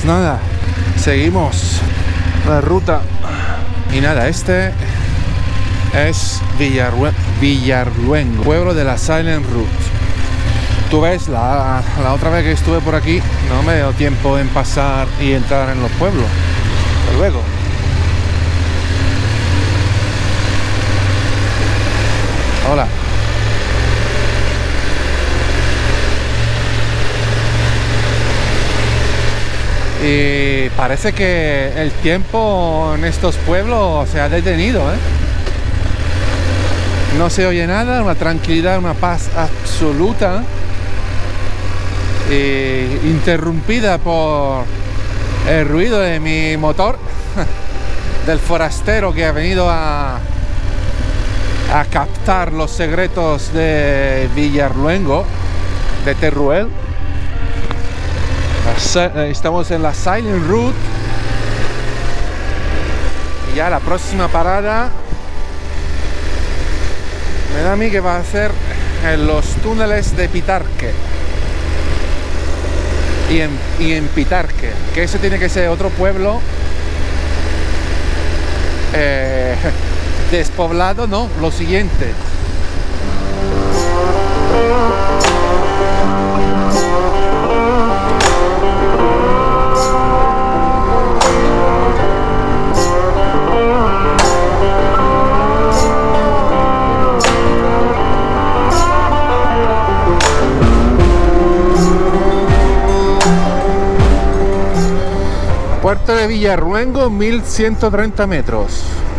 Pues nada, seguimos la ruta. Y nada, este es Villarluengo, pueblo de la Silent Route. Tú ves, la otra vez que estuve por aquí no me dio tiempo en pasar y entrar en los pueblos. Hasta luego. Hola. Y parece que el tiempo en estos pueblos se ha detenido, ¿eh? No se oye nada, una tranquilidad, una paz absoluta, interrumpida por el ruido de mi motor, del forastero que ha venido a captar los secretos de Villarluengo, de Teruel. Estamos en la Silent Route y ya la próxima parada me da a mí que va a ser en los túneles de Pitarque y en Pitarque, que ese tiene que ser otro pueblo despoblado, no, lo siguiente. Puerto de Villarluengo, 1130 metros.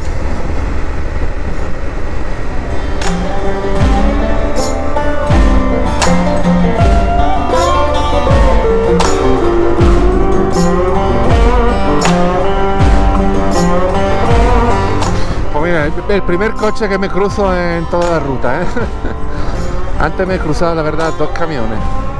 Pues mira, el primer coche que me cruzo en toda la ruta, ¿eh? Antes me he cruzado, la verdad, 2 camiones.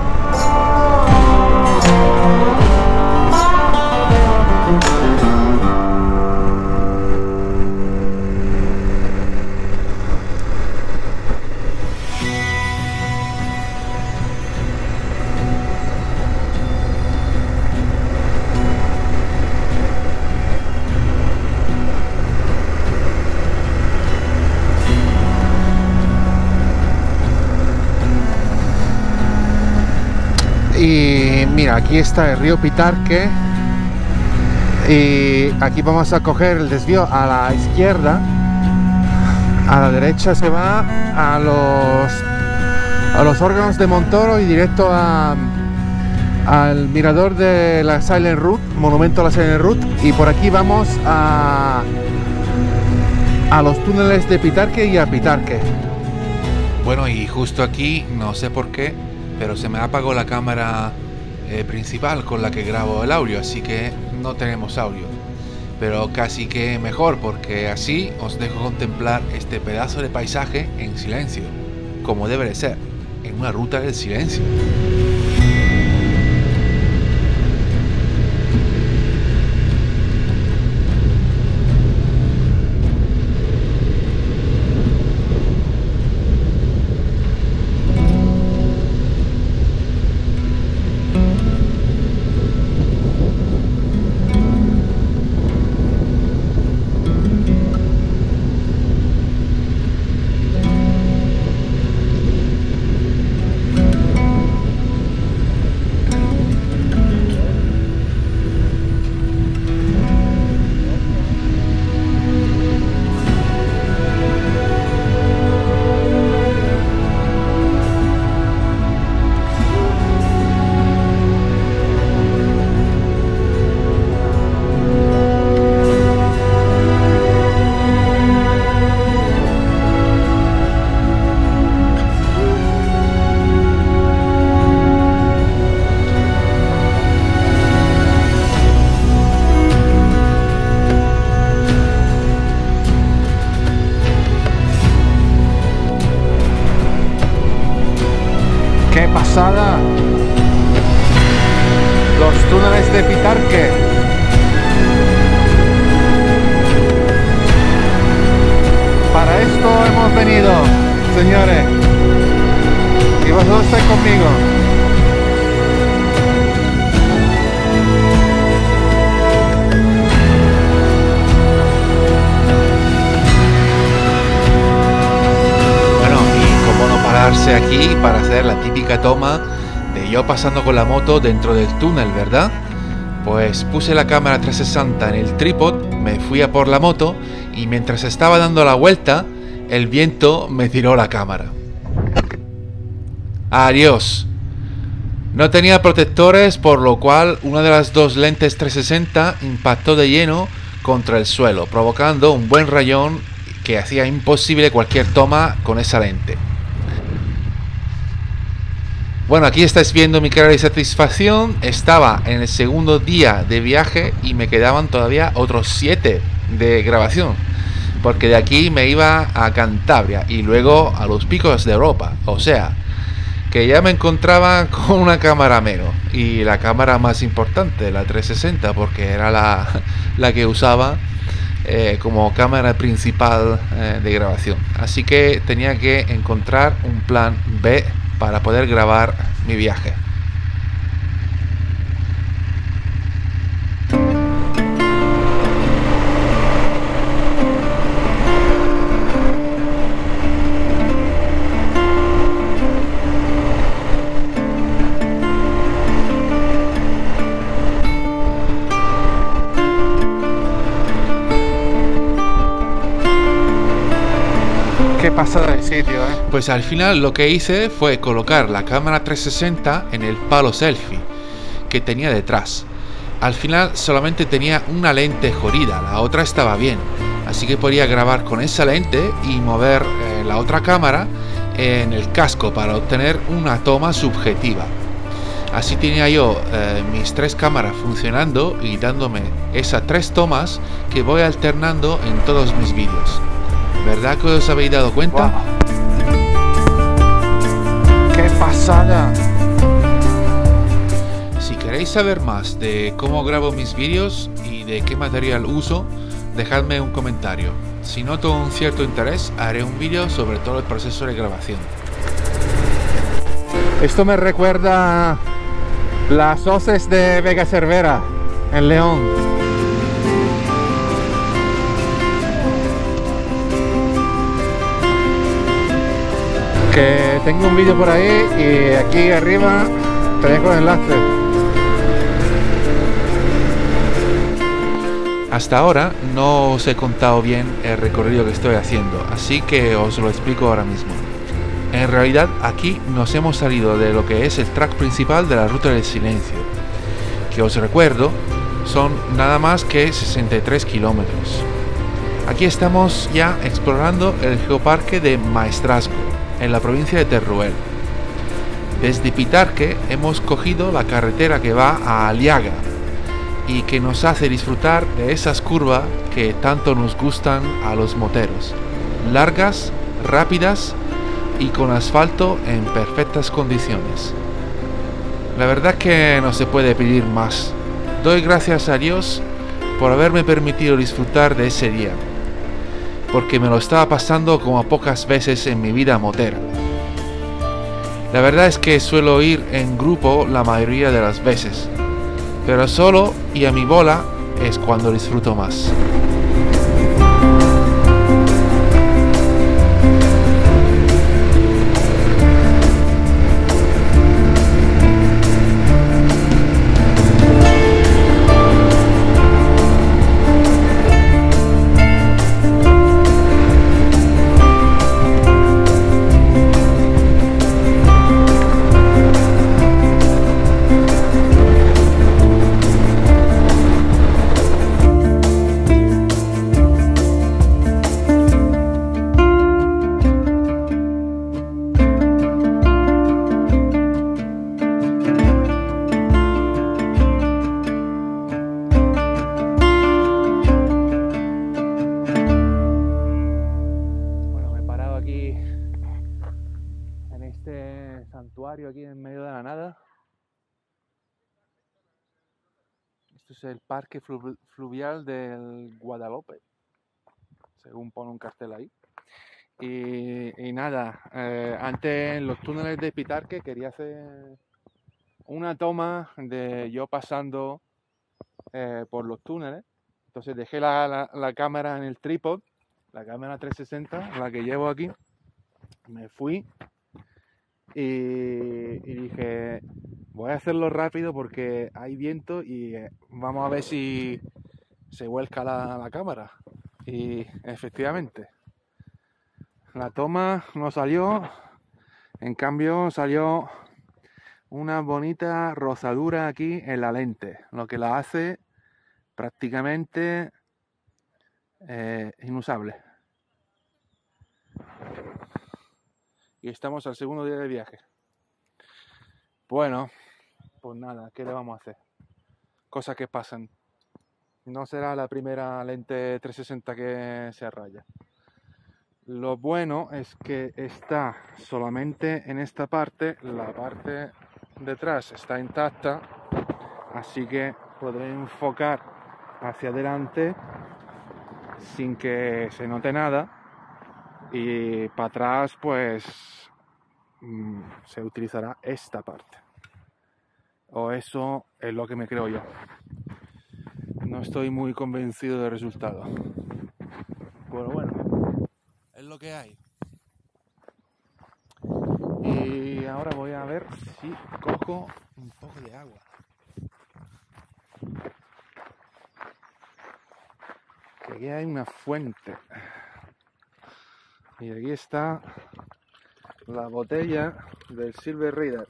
Y mira, aquí está el río Pitarque y aquí vamos a coger el desvío a la izquierda. A la derecha se va a los órganos de Montoro y directo al mirador de la Silent Route, monumento a la Silent Route, y por aquí vamos a los túneles de Pitarque y a Pitarque. Bueno, y justo aquí, no sé por qué, pero se me apagó la cámara principal con la que grabo el audio, así que no tenemos audio. Pero casi que mejor, porque así os dejo contemplar este pedazo de paisaje en silencio, como debe de ser, en una ruta del silencio. ¡Qué pasada! Los túneles de Pitarque. Para esto hemos venido, señores. Y vosotros estáis conmigo. pararse aquí para hacer la típica toma de yo pasando con la moto dentro del túnel, ¿verdad? Pues puse la cámara 360 en el trípode, me fui a por la moto y mientras estaba dando la vuelta, el viento me tiró la cámara. Adiós. No tenía protectores, por lo cual una de las dos lentes 360 impactó de lleno contra el suelo, provocando un buen rayón que hacía imposible cualquier toma con esa lente. Bueno, aquí estáis viendo mi cara de satisfacción. Estaba en el segundo día de viaje y me quedaban todavía otros 7 de grabación, porque de aquí me iba a Cantabria y luego a los picos de Europa. O sea, que ya me encontraba con una cámara menos, y la cámara más importante, la 360, porque era la que usaba como cámara principal de grabación. Así que tenía que encontrar un plan B para poder grabar mi viaje. Qué pasada de sitio, ¿eh? Pues al final lo que hice fue colocar la cámara 360 en el palo selfie que tenía detrás. Al final solamente tenía una lente jodida, la otra estaba bien, así que podía grabar con esa lente y mover la otra cámara en el casco para obtener una toma subjetiva. Así tenía yo mis 3 cámaras funcionando y dándome esas 3 tomas que voy alternando en todos mis vídeos. ¿Verdad que os habéis dado cuenta? Wow. ¡Qué pasada! Si queréis saber más de cómo grabo mis vídeos y de qué material uso, dejadme un comentario. Si noto un cierto interés, haré un vídeo sobre todo el proceso de grabación. Esto me recuerda las hoces de Vega Cervera en León. Que tengo un vídeo por ahí y aquí arriba te dejo el enlace. Hasta ahora no os he contado bien el recorrido que estoy haciendo, así que os lo explico ahora mismo. En realidad aquí nos hemos salido de lo que es el track principal de la Ruta del Silencio, que os recuerdo son nada más que 63 kilómetros. Aquí estamos ya explorando el geoparque de Maestrazgo, en la provincia de Teruel. Desde Pitarque hemos cogido la carretera que va a Aliaga y que nos hace disfrutar de esas curvas que tanto nos gustan a los moteros, largas, rápidas y con asfalto en perfectas condiciones. La verdad que no se puede pedir más. Doy gracias a Dios por haberme permitido disfrutar de ese día, porque me lo estaba pasando como pocas veces en mi vida motera. La verdad es que suelo ir en grupo la mayoría de las veces, pero solo y a mi bola es cuando disfruto más. santuario aquí en medio de la nada. Esto es el parque fluvial del Guadalope, según pone un cartel ahí. Y nada, antes en los túneles de Pitarque quería hacer una toma de yo pasando por los túneles. Entonces dejé la cámara en el trípode, la cámara 360, la que llevo aquí. Me fui y dije, voy a hacerlo rápido porque hay viento y vamos a ver si se vuelca la cámara. Y efectivamente, la toma no salió, en cambio salió una bonita rozadura aquí en la lente, lo que la hace prácticamente inusable. Y estamos al segundo día de viaje. Bueno, pues nada, ¿qué le vamos a hacer? Cosas que pasan. No será la primera lente 360 que se raya. Lo bueno es que está solamente en esta parte, la parte detrás está intacta, así que podré enfocar hacia adelante sin que se note nada, y para atrás pues se utilizará esta parte, o eso es lo que me creo yo. No estoy muy convencido del resultado, pero bueno, es lo que hay. Y ahora voy a ver si cojo un poco de agua. Aquí hay una fuente. Y aquí está la botella del Silver Reader.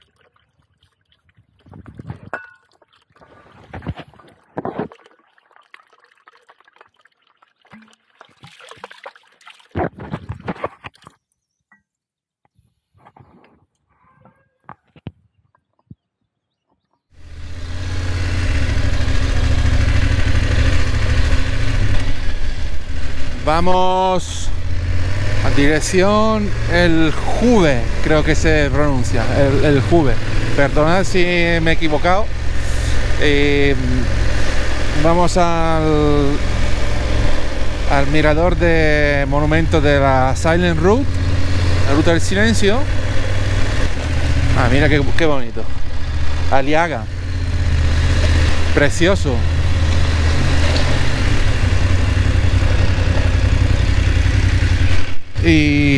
Vamos a dirección el Juve, creo que se pronuncia, el Juve. Perdonad si me he equivocado. Vamos al mirador de monumento de la Silent Route, la ruta del silencio. Ah, mira qué bonito. Aliaga, precioso. Y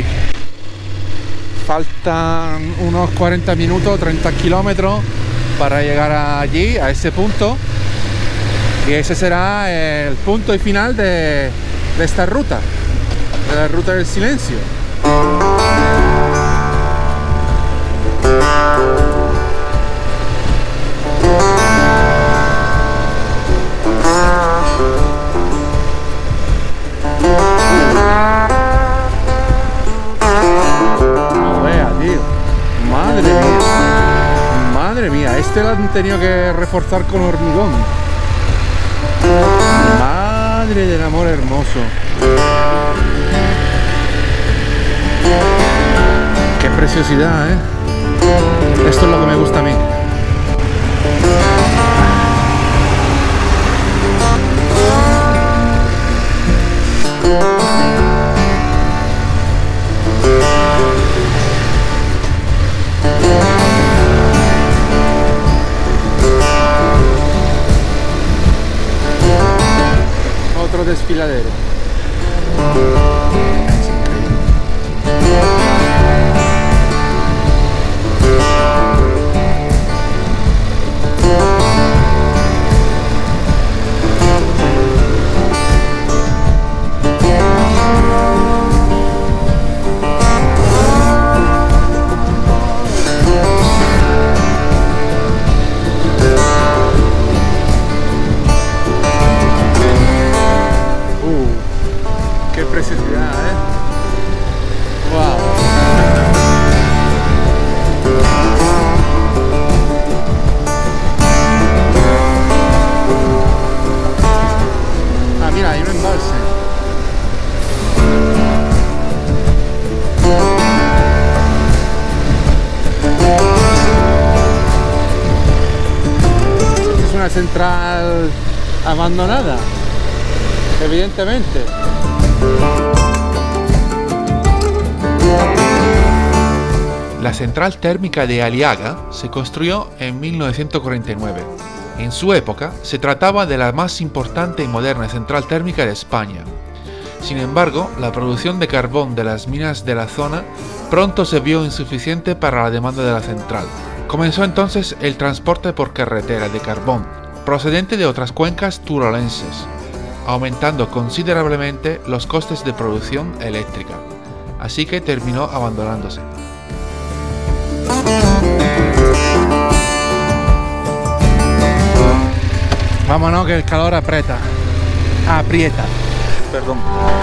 faltan unos 40 minutos, 30 kilómetros para llegar allí, a ese punto, y ese será el punto y final de esta ruta, de la ruta del silencio. Madre mía, este lo han tenido que reforzar con hormigón. Madre del amor hermoso. Qué preciosidad, ¿eh? Esto es lo que me gusta a mí. Desfiladero. Central abandonada, evidentemente. La central térmica de Aliaga se construyó en 1949. En su época se trataba de la más importante y moderna central térmica de España. Sin embargo, la producción de carbón de las minas de la zona pronto se vio insuficiente para la demanda de la central. Comenzó entonces el transporte por carretera de carbón procedente de otras cuencas turolenses, aumentando considerablemente los costes de producción eléctrica, así que terminó abandonándose. Vámonos que el calor aprieta. Perdón.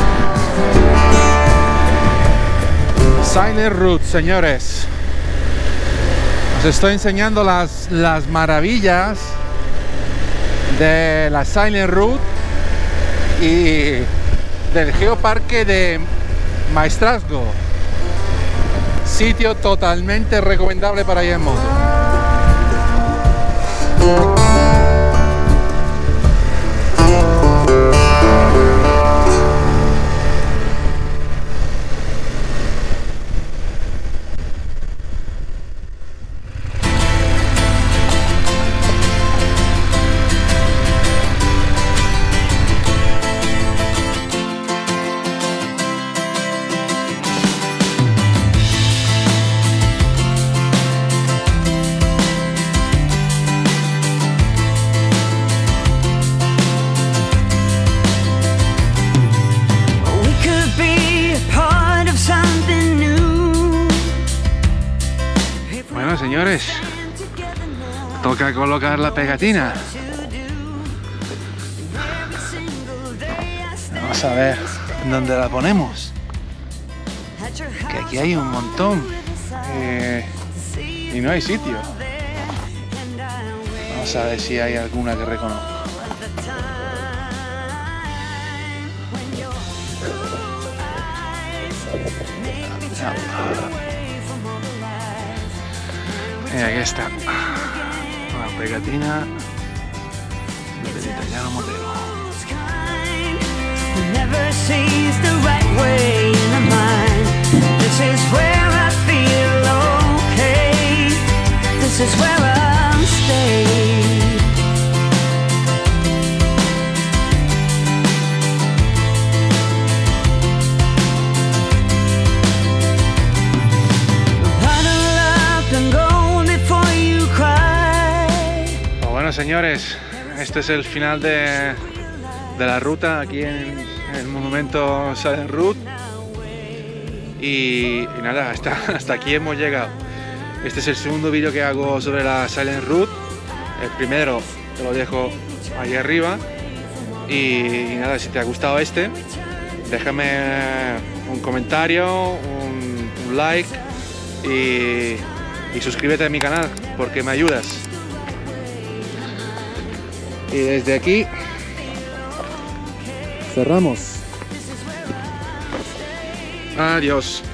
Silent Route, señores. Os estoy enseñando las maravillas de la Silent Route y del Geoparque de Maestrazgo. Sitio totalmente recomendable para ir en moto. Bueno, señores, toca colocar la pegatina. Vamos a ver dónde la ponemos, que aquí hay un montón y no hay sitio. Vamos a ver si hay alguna que reconozco. Aquí está la pegatina del italiano Motero. Señores, este es el final de la ruta aquí en el monumento Silent Route y nada, hasta aquí hemos llegado. Este es el segundo vídeo que hago sobre la Silent Route. El primero te lo dejo ahí arriba y nada, si te ha gustado este, déjame un comentario, un like y suscríbete a mi canal porque me ayudas. Y desde aquí cerramos. Adiós.